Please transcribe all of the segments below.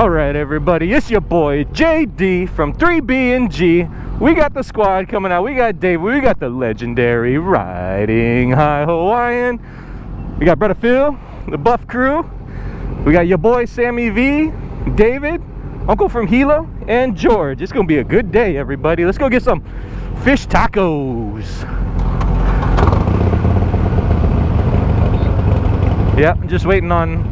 All right, everybody, it's your boy JD from 3B&G. We got the squad coming out. We got Dave. We got the legendary Riding High Hawaiian. We got Brother Phil, the Buff Crew. We got your boy Sammy V, David, Uncle from Hilo, and George. It's gonna be a good day, everybody. Let's go get some fish tacos. Yep, I'm just waiting on.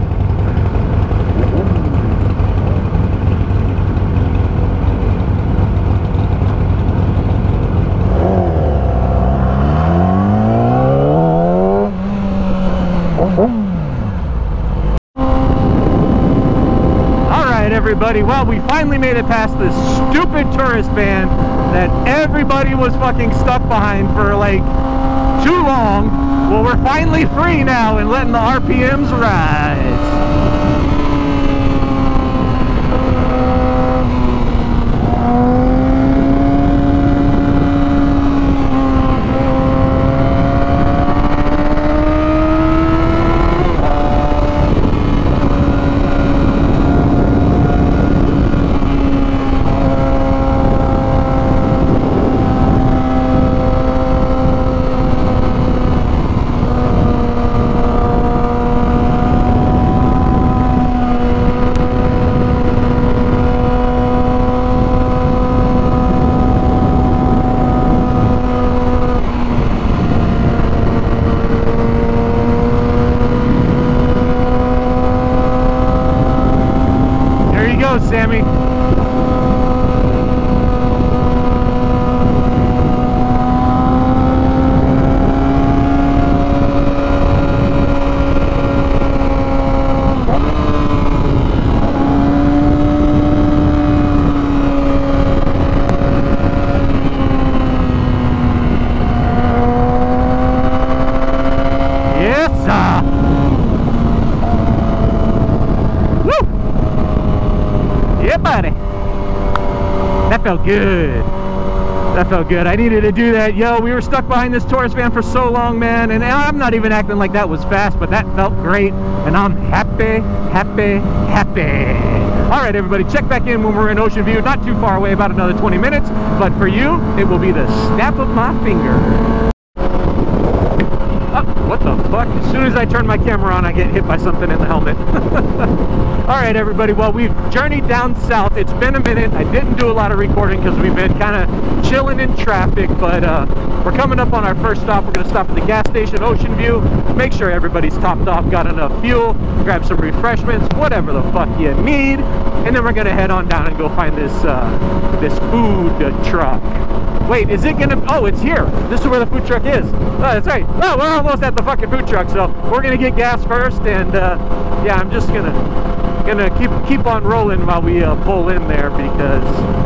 Everybody, well, we finally made it past this stupid tourist van that everybody was fucking stuck behind for like too long. Well, we're finally free now and letting the RPMs rise. Sammy. Yes, sir. Yeah, buddy. That felt good. That felt good. I needed to do that. Yo, we were stuck behind this tourist van for so long, man. And I'm not even acting like that was fast, but that felt great. And I'm happy, happy, happy. All right, everybody, check back in when we're in Ocean View. Not too far away, about another 20 minutes. But for you, it will be the snap of my finger. Oh, what the fuck? As soon as I turn my camera on, I get hit by something in the helmet. All right, everybody, well, we've journeyed down south. It's been a minute. I didn't do a lot of recording because we've been kind of chilling in traffic, but we're coming up on our first stop. We're going to stop at the gas station, Ocean View, make sure everybody's topped off, got enough fuel, grab some refreshments, whatever the fuck you need, and then we're going to head on down and go find this this food truck. Wait, is it gonna? Oh, it's here. This is where the food truck is. Oh, that's right. Oh, we're almost at the fucking food truck, so we're gonna get gas first, and yeah, I'm just gonna keep on rolling while we pull in there because.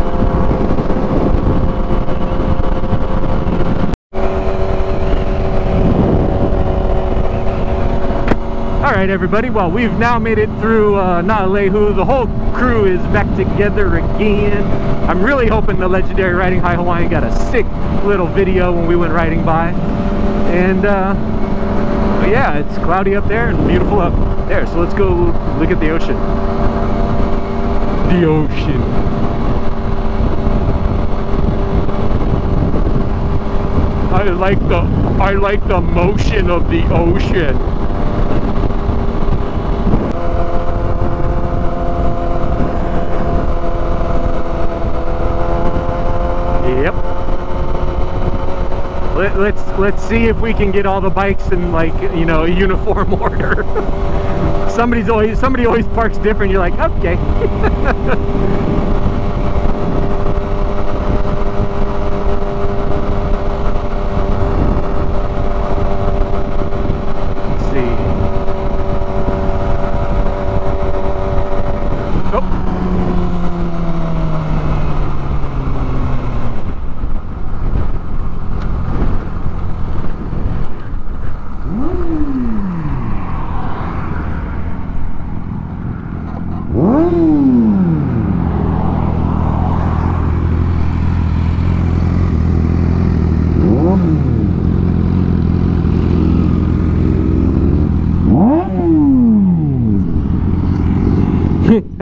Alright, everybody, well, we've now made it through Naalehu. The whole crew is back together again. I'm really hoping the legendary Riding High Hawaiian got a sick little video when we went riding by. And but yeah, it's cloudy up there and beautiful up there, so let's go look at the ocean. The ocean. I like the motion of the ocean. Yep. Let's see if we can get all the bikes in, like, you know, a uniform order. Somebody always parks different. You're like, okay.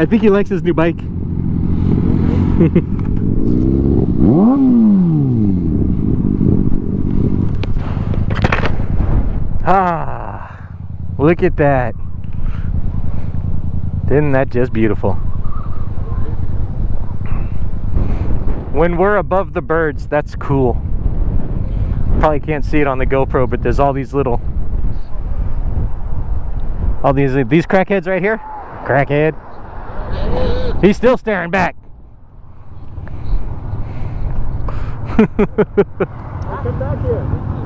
I think he likes his new bike. Ah, look at that. Isn't that just beautiful? When we're above the birds, that's cool. Probably can't see it on the GoPro, but there's all these little, these crackheads right here. Crackhead. He's still staring back. Come back here.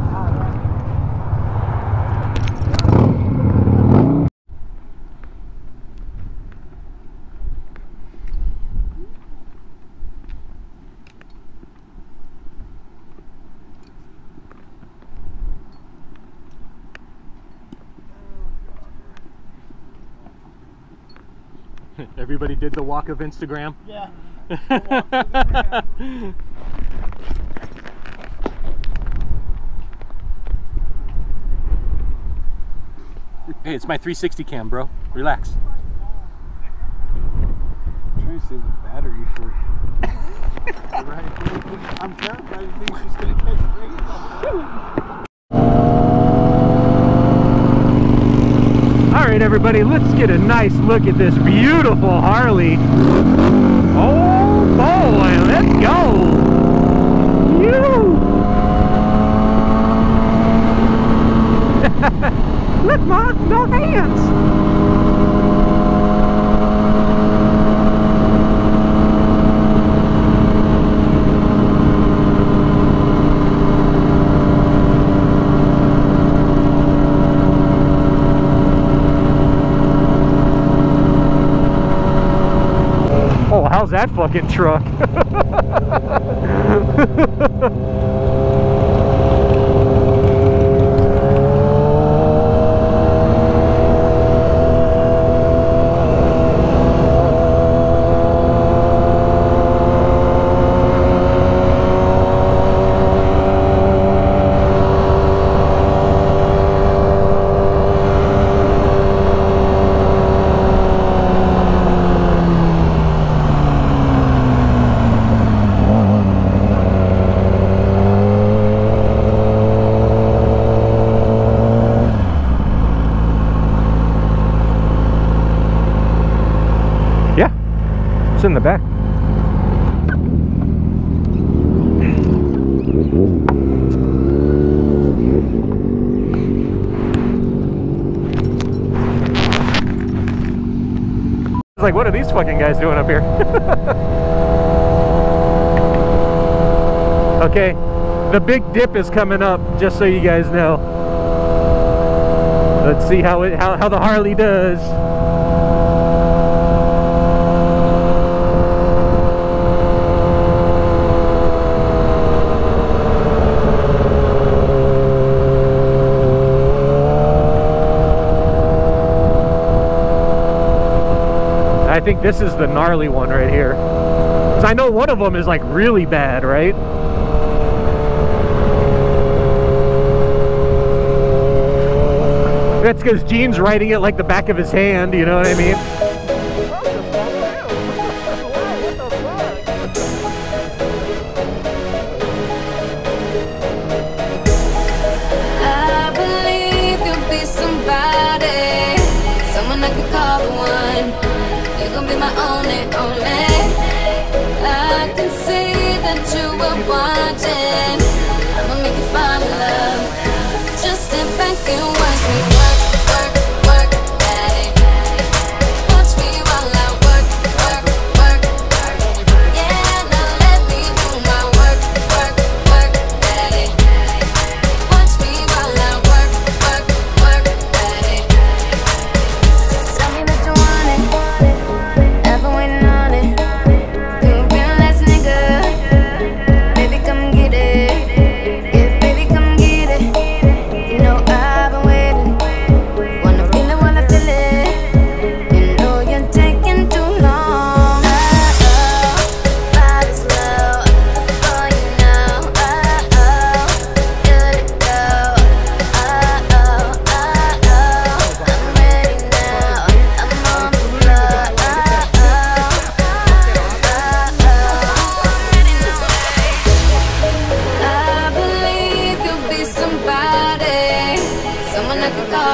Everybody did the walk of Instagram? Yeah. Hey, it's my 360 cam, bro. Relax. I'm trying to save the battery for right. I'm terrified. You think she's gonna catch rain? Alright everybody, let's get a nice look at this beautiful Harley. Oh boy, let's go! Look, Mark, no hands! Oh, how's that fucking truck? In the back. It's like, what are these fucking guys doing up here? Okay, the big dip is coming up, just so you guys know. Let's see how the Harley does. I think this is the gnarly one right here. So I know one of them is like really bad, right? That's because Gene's riding it like the back of his hand, you know what I mean? I believe you'll be somebody, someone I could call the one. You're gonna be my only. I can see that you were watching. I'ma make you fall in love. Just sit back and watch me work, work, work, daddy. Watch me while I work, work, work. Yeah, now let me do my work, work, work, daddy. Watch me while I work, work, work, daddy. Tell me that you want it. I've been waiting on it. You've been last nigga. Baby, come get it.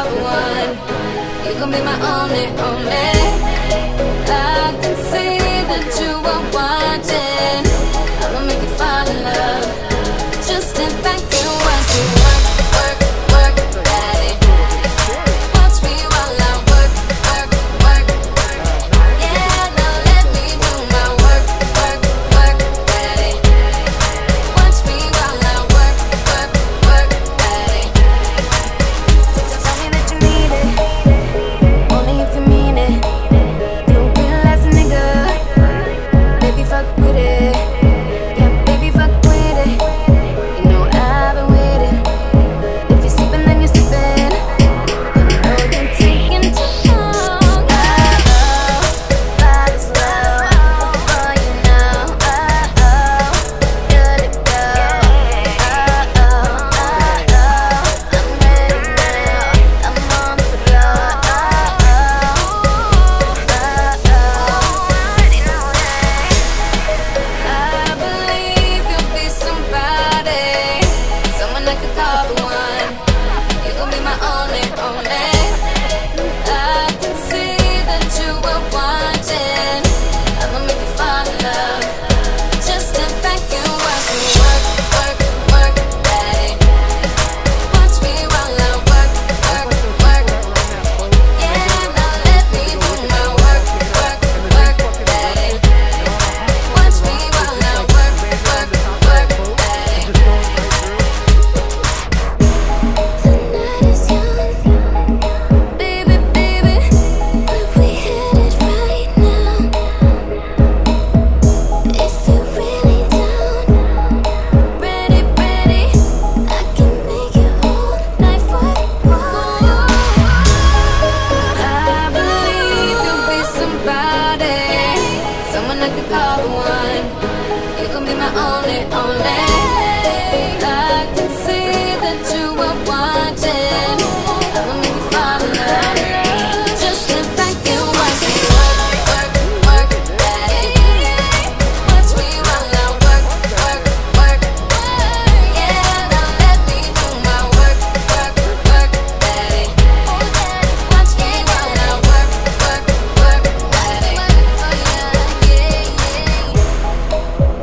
call the one. You gon' be my only, only. I can see that you are watching. I'ma make you fall in love. Just sit back and watch me work, work, work, daddy. Watch me while I work, work, work. Yeah, now let me do my work, work, work, daddy. Watch me while I work, work, work, daddy. So tell me that you need it, only if you mean it. Don't realize a nigga, baby fuck with it. Yeah, baby fuck with it. You know I've been waiting. If you're sleeping, then you're sleeping. You know you're taking too long. Body's low, before you know. Good to go. I'm ready now. I'm on the floor. I believe you'll be somebody, someone I could call the one. You gon' be my only, only. I can see that you are watching. I'ma make you fall in love. Just sit back and watch me work, work, work, daddy. Watch me while I work, work, work. Yeah, now let me do my work, work, work, daddy. Watch me while I work, work, work, daddy. The night is young, baby, baby, but we headed right now. If you're really down, ready, ready, I can make your whole life worthwhile. I believe you'll be somebody, someone I could call the one. You gon' be my only, only. I can see that you are watching. I'ma make you fall in love. Just sit back and watch me work, work, work, daddy. Watch me while I work, work, work. Yeah, now let me do my work, work, work, daddy. Watch me while I work, work, work, daddy. Yeah, yeah.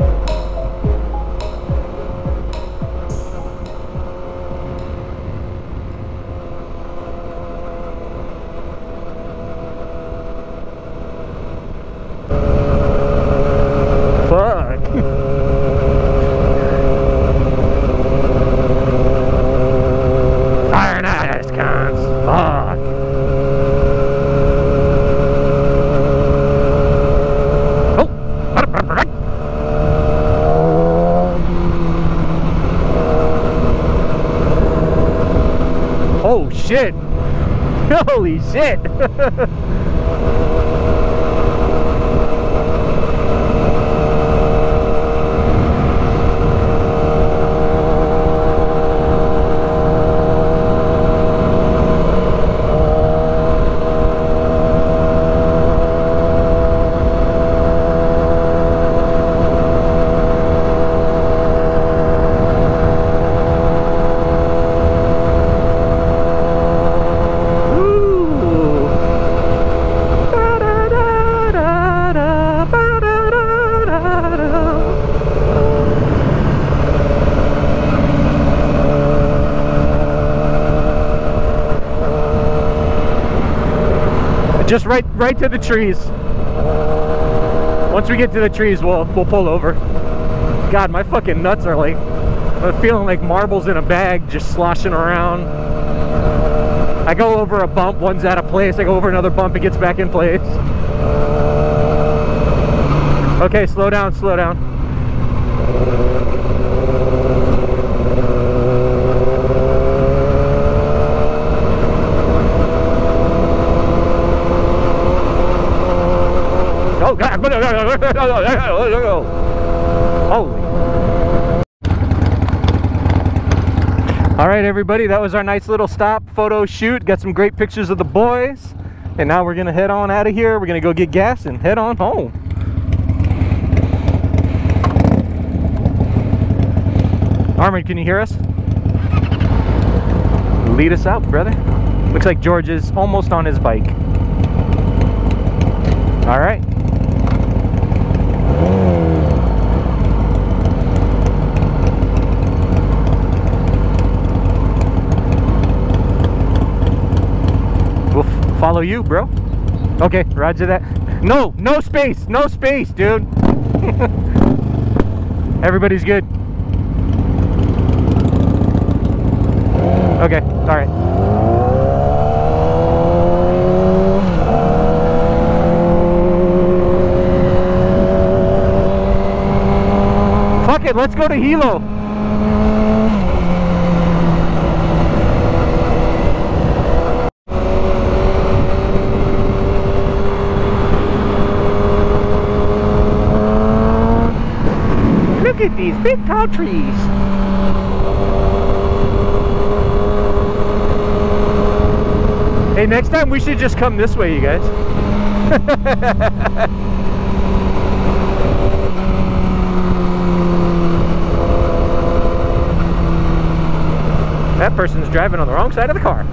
Fuck. Fire nice cons. Fuck. Oh shit. Holy shit. Just right to the trees. Once we get to the trees, we'll pull over. God, my fucking nuts are like, I'm feeling like marbles in a bag, just sloshing around. I go over a bump, one's out of place. I go over another bump, it gets back in place. Okay, slow down, slow down. Oh God! Holy! All right, everybody, that was our nice little stop photo shoot. Got some great pictures of the boys, and now we're gonna head on out of here. We're gonna go get gas and head on home. Armin, can you hear us? Lead us out, brother. Looks like George is almost on his bike. All right. We'll follow you, bro. Okay, roger that. No space, no space, dude. Everybody's good. Okay, all right. Fuck it, let's go to Hilo. Look at these big tall trees. Hey, next time we should just come this way, you guys. That person's driving on the wrong side of the car.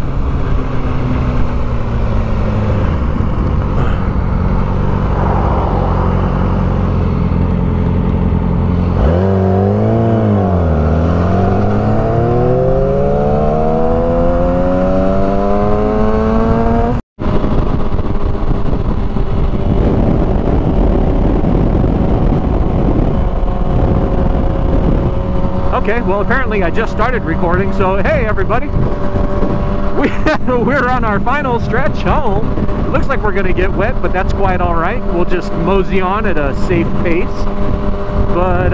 Okay, well apparently I just started recording, so hey everybody, we're on our final stretch home. It looks like we're gonna get wet, but that's quite all right. We'll just mosey on at a safe pace. But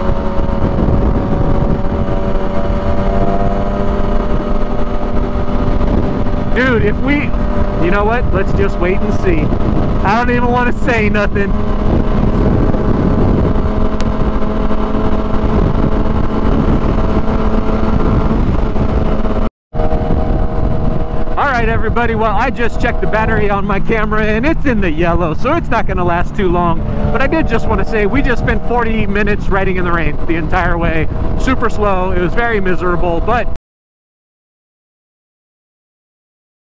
dude, if we, you know what? Let's just wait and see. I don't even want to say nothing. Alright everybody, well I just checked the battery on my camera and it's in the yellow, so it's not going to last too long. But I did just want to say we just spent 40 minutes riding in the rain the entire way. Super slow, it was very miserable, but